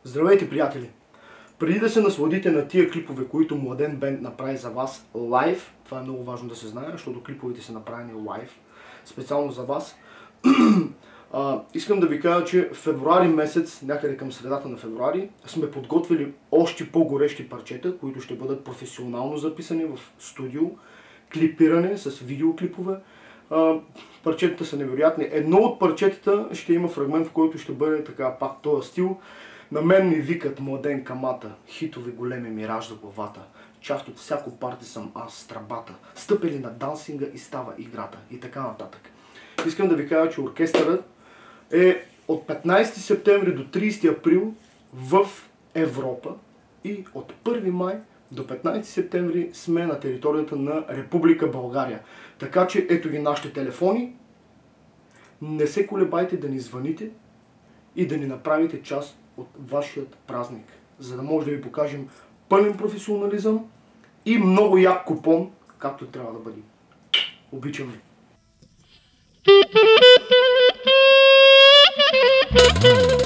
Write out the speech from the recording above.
Здравейте, приятели! Преди да се насладите на тия клипове, които Младен Бенд направи за вас лайв, това е много важно да се знае, защото клиповете са направени лайв, специално за вас, искам да ви кажа, че февруари месец, някъде към средата на февруари, сме подготвили още по-горещи парчета, които ще бъдат професионално записани в студио, клипиране с видеоклипове. Парчетата са невероятни. Едно от парчетата ще има фрагмент, в който ще бъде така пак този стил. На мен ми викат Младен Камата, хитове големи ми ражда главата. Част от всяко парти съм аз, страбата. Стъпели на дансинга и става играта. И така нататък. Искам да ви кажа, че оркестърът е от 15 септември до 30 април в Европа и от 1 май до 15 септември сме на територията на Република България. Така че ето ги нашите телефони. Не се колебайте да ни звъните и да ни направите част от вашият празник, за да може да ви покажем пълен професионализъм и много як купон, както трябва да бъде. Обичам ви!